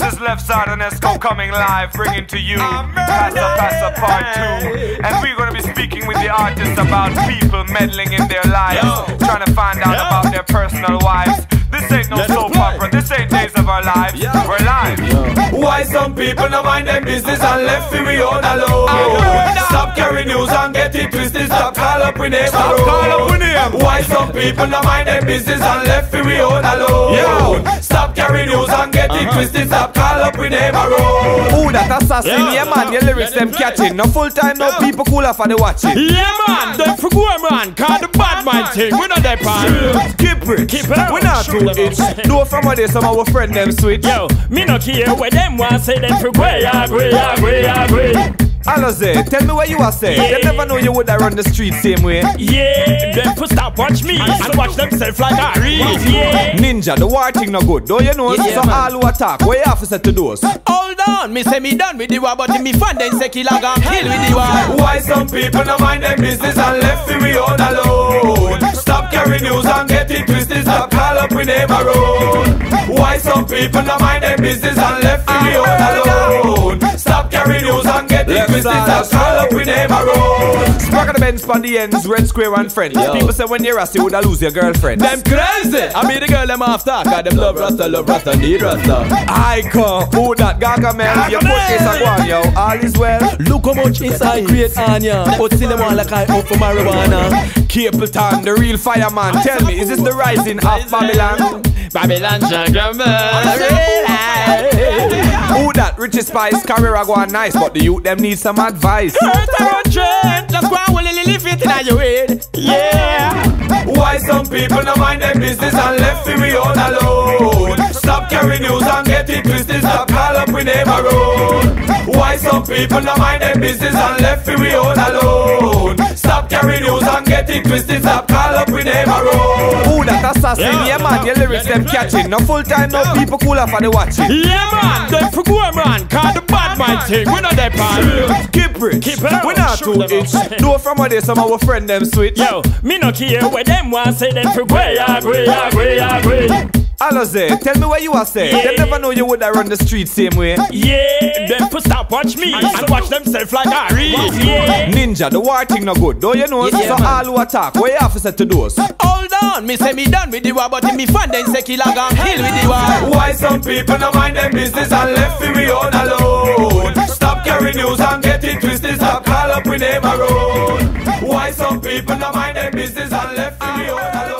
is Left Side and Esco coming live, bringing to you Passa Part 2. And we're gonna be speaking with the artists about people meddling in their lives, trying to find out about their personal wives. This ain't no soap opera, this ain't Days of Our Lives, we're live. Why some people don't mind their business and left for we own alone? Stop carrying news and get it twisted, stop call up with name. Why some people don't mind their business and left for we own alone? Stop carrying news and get it twisted, stop call up with name. Ooh, that assassin, yeah man, your lyrics them catching. No full time, no people cooler for the watching. Yeah man, don't forget man, call the bad man thing, we not that part. Keep it, we not too itch. Do it from where they some of our friend them switch. Yo, me no care where them want say them forget, agree. Aloze, tell me what you are saying. They never know you would run the street same way. Yeah, them for stop watch me and watch themselves like a real. Yeah. Ninja, the war thing no good, don't you know? So all who attack, what you have to say to those? Hold on, me say me done with the war, but me fan then say kill a gun kill with the war. Why some people don't mind their business and left for we own alone? Stop carrying news and get it twisted, stop call up with name road. Why some people don't mind their business and left for we own alone? Stop carrying news and get it twisted, stop call up with name road. Spark of the Benz on the ends, red square and friends. People say when you're Rasta, you woulda lose your girlfriend. Them crazy, I mean the girl them after, cause them love Rasta, need Rasta. I come, who that Gaga man, your foot is a one, yo, all is well. Look how much inside create Anya, but still them want like I out for marijuana. Capleton, the real fireman, tell me, is this the rising of Babylon? Babylon Who that Richie Spice, career go on nice, but the youth them need some advice. Just go and live it in your head. Yeah. Why some people don't mind their business and left for we own alone? Stop carrying news and get it twisted, stop call up with name road. Why some people don't mind their business and left for we own alone? Stop carrying news and get it twisted, stop call up with name road. Ooh, that assassin, yeah man, your lyrics them catching. No full time, no people cooler for the watching. Yeah man, don't forget man, call the bad man thing, we not that part. Keep it, we not too itch. Do it from where they some of our friend them switch. Yo, me no care where them want say them forget, agree. Aloze, tell me what you are saying. They never know you woulda run the street same way. Yeah, them for stop watch me and watch themselves like a real. Yeah. Ninja, the war thing no good, don't you know? So all who attack, what you have to say to those? Hold on, me say me done with the war, but me fan then say kill a gun kill with the war. Why some people don't mind their business and left for we own alone? Stop carrying news and get it twisted, stop call up with name road. Why some people don't mind their business and left for we own alone?